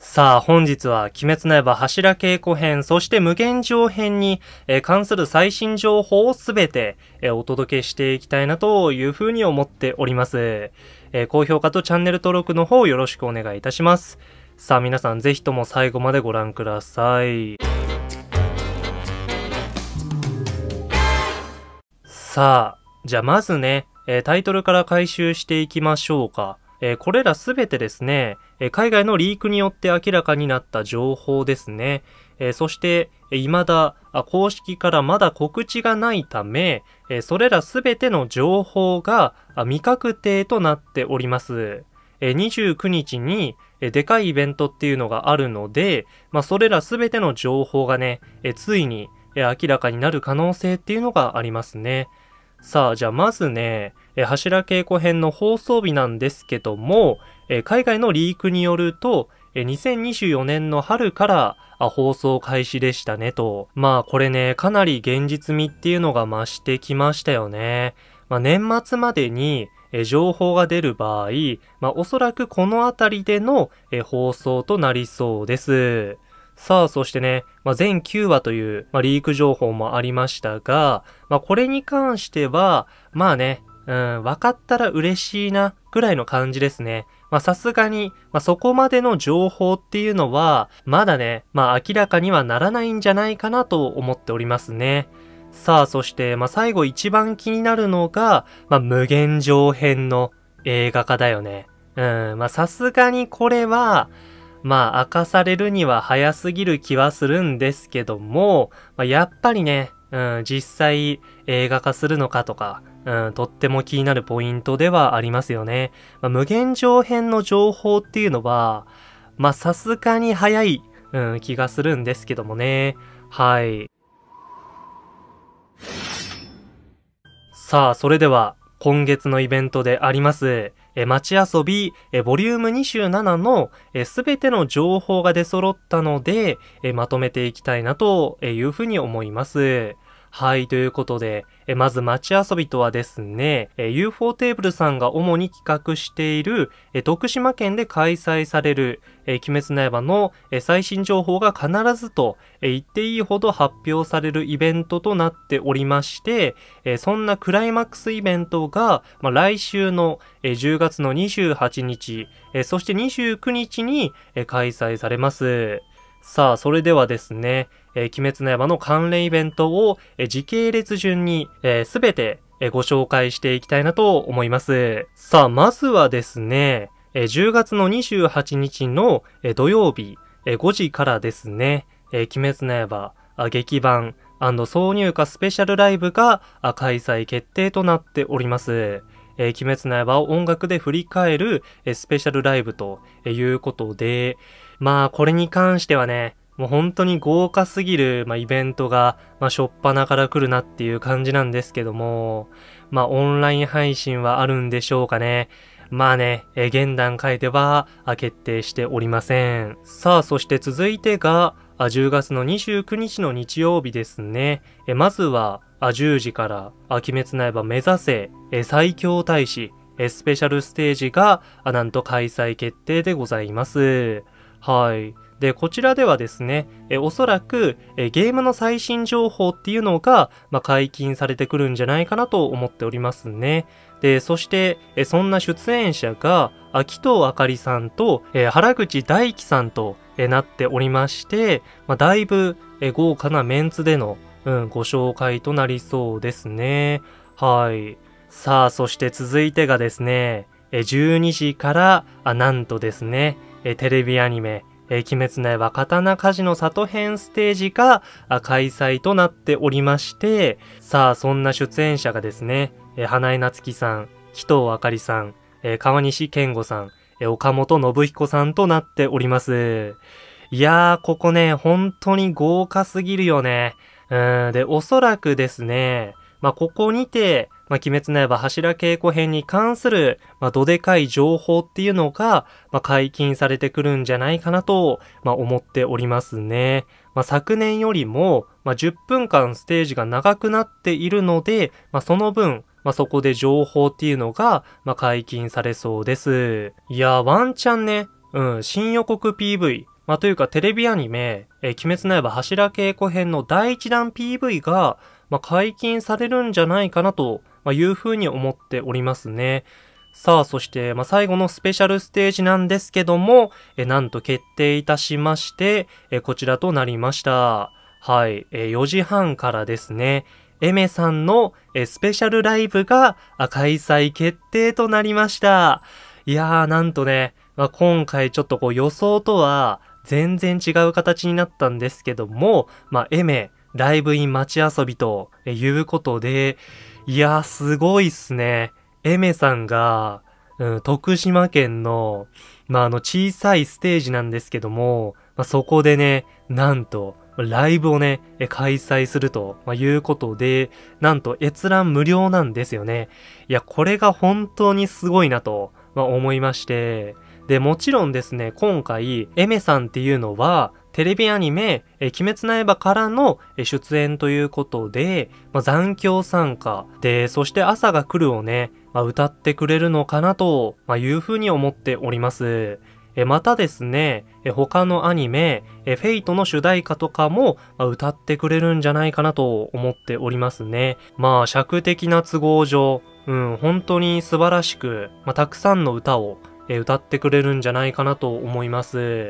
さあ、本日は鬼滅の刃柱稽古編、そして無限城編に関する最新情報をすべてお届けしていきたいなというふうに思っております。高評価とチャンネル登録の方よろしくお願いいたします。さあ、皆さんぜひとも最後までご覧ください。さあ、じゃあまずね、タイトルから回収していきましょうか。これらすべてですね、海外のリークによって明らかになった情報ですね。そして、未だ公式からまだ告知がないため、それらすべての情報が未確定となっております。29日にでかいイベントっていうのがあるので、それらすべての情報がね、ついに明らかになる可能性っていうのがありますね。さあ、じゃあまずね、柱稽古編の放送日なんですけども、海外のリークによると、2024年の春から放送開始でしたねと。これね、かなり現実味っていうのが増してきましたよね。年末までに情報が出る場合、おそらくこのあたりでの放送となりそうです。さあ、そしてね、全9話という、リーク情報もありましたが、これに関しては、分かったら嬉しいな、ぐらいの感じですね。さすがに、そこまでの情報っていうのは、まだね、明らかにはならないんじゃないかなと思っておりますね。さあ、そして、最後一番気になるのが、無限城編の映画化だよね。さすがにこれは、明かされるには早すぎる気はするんですけども、やっぱりね、実際映画化するのかとか、とっても気になるポイントではありますよね。無限城編の情報っていうのは、さすがに早い、気がするんですけどもね。はい。さあ、それでは、今月のイベントであります、街遊び、ボリューム27の、すべての情報が出揃ったので、まとめていきたいなというふうに思います。はい、ということで、まず街遊びとはですね、UFO テーブルさんが主に企画している、徳島県で開催される、鬼滅の刃の、最新情報が必ずと、言っていいほど発表されるイベントとなっておりまして、そんなクライマックスイベントが、来週の、10月の28日、そして29日に、開催されます。さあ、それではですね、鬼滅の刃の関連イベントを時系列順にすべてご紹介していきたいなと思います。さあ、まずはですね、10月の28日の土曜日5時からですね、鬼滅の刃劇版&挿入歌スペシャルライブが開催決定となっております。鬼滅の刃を音楽で振り返るスペシャルライブということで、これに関してはね、もう本当に豪華すぎる、イベントが、初っ端から来るなっていう感じなんですけども、オンライン配信はあるんでしょうかね。現段階では決定しておりません。さあ、そして続いてが、10月の29日の日曜日ですね。まずは、10時から、鬼滅の刃目指せ、最強大使、スペシャルステージが、なんと開催決定でございます。はい。で、こちらではですね、おそらく、ゲームの最新情報っていうのが、解禁されてくるんじゃないかなと思っておりますね。で、そして、そんな出演者が、紀藤あかりさんと、原口大輝さんと、なっておりまして、だいぶ、豪華なメンツでの、ご紹介となりそうですね。はい。さあ、そして続いてがですね、12時から、なんとですね、テレビアニメ、鬼滅の刃刀鍛冶の里編ステージが開催となっておりまして、さあ、そんな出演者がですね、花江夏樹さん、紀藤あかりさん、川西健吾さん、岡本信彦さんとなっております。いやー、ここね、本当に豪華すぎるよね。で、おそらくですね、ここにて、鬼滅の刃柱稽古編に関する、どでかい情報っていうのが、解禁されてくるんじゃないかなと、思っておりますね。昨年よりも、10分間ステージが長くなっているので、その分、そこで情報っていうのが、解禁されそうです。いや、ワンチャンね、新予告 PV、 というかテレビアニメ、鬼滅の刃柱稽古編の第1弾 PV が、解禁されるんじゃないかなというふうに思っておりますね。さあ、そして、最後のスペシャルステージなんですけども、なんと決定いたしまして、こちらとなりました。はい、4時半からですね、エメさんのスペシャルライブが開催決定となりました。いやー、なんとね、今回ちょっと予想とは全然違う形になったんですけども、エメ、ライブイン街遊びということで、いやー、すごいっすね。エメさんが、徳島県の、小さいステージなんですけども、そこでね、なんと、ライブをね、開催するということで、なんと閲覧無料なんですよね。いや、これが本当にすごいなと、思いまして、で、もちろんですね、今回、エメさんっていうのは、テレビアニメ、鬼滅の刃からの出演ということで、残響参加で、そして朝が来るをね、歌ってくれるのかなというふうに思っております。またですね、他のアニメ、フェイトの主題歌とかも歌ってくれるんじゃないかなと思っておりますね。尺的な都合上、本当に素晴らしく、たくさんの歌を歌ってくれるんじゃないかなと思います。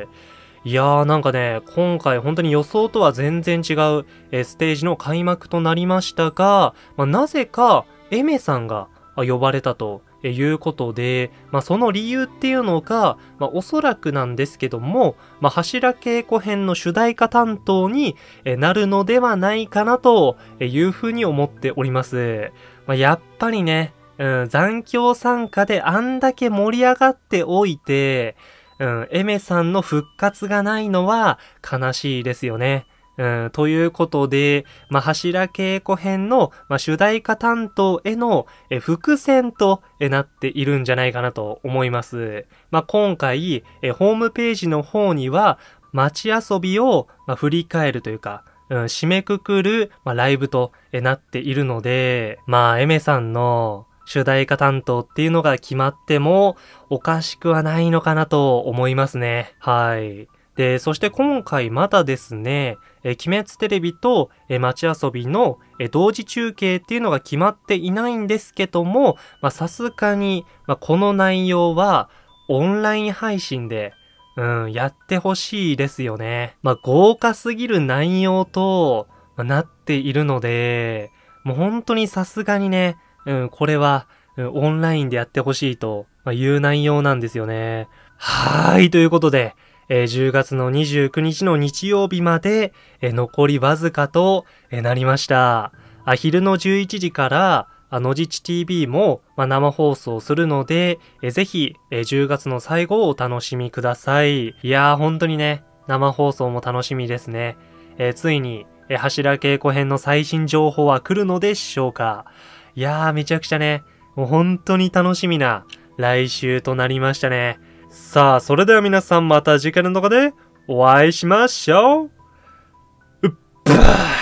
いやーなんかね、今回本当に予想とは全然違うステージの開幕となりましたが、なぜかエメさんが呼ばれたということで、その理由っていうのが、おそらくなんですけども、柱稽古編の主題歌担当になるのではないかなというふうに思っております。やっぱりね、残響参加であんだけ盛り上がっておいて、エメさんの復活がないのは悲しいですよね。ということで、柱稽古編の、主題歌担当への伏線となっているんじゃないかなと思います。今回、ホームページの方には、街遊びを、振り返るというか、締めくくる、ライブとなっているので、エメさんの主題歌担当っていうのが決まってもおかしくはないのかなと思いますね。はい。で、そして今回まだですね、鬼滅テレビと街遊びの同時中継っていうのが決まっていないんですけども、さすがに、この内容はオンライン配信で、やってほしいですよね。豪華すぎる内容と、なっているので、もう本当にさすがにね、これは、オンラインでやってほしいという内容なんですよね。はい、ということで、10月の29日の日曜日まで、残りわずかとなりました。昼の11時から、のじち TV も生放送するので、ぜひ、10月の最後をお楽しみください。いやー、本当にね、生放送も楽しみですね。ついに、柱稽古編の最新情報は来るのでしょうか。いやー、めちゃくちゃね、もう本当に楽しみな来週となりましたね。さあ、それでは皆さんまた次回の動画でお会いしましょう。うっばー。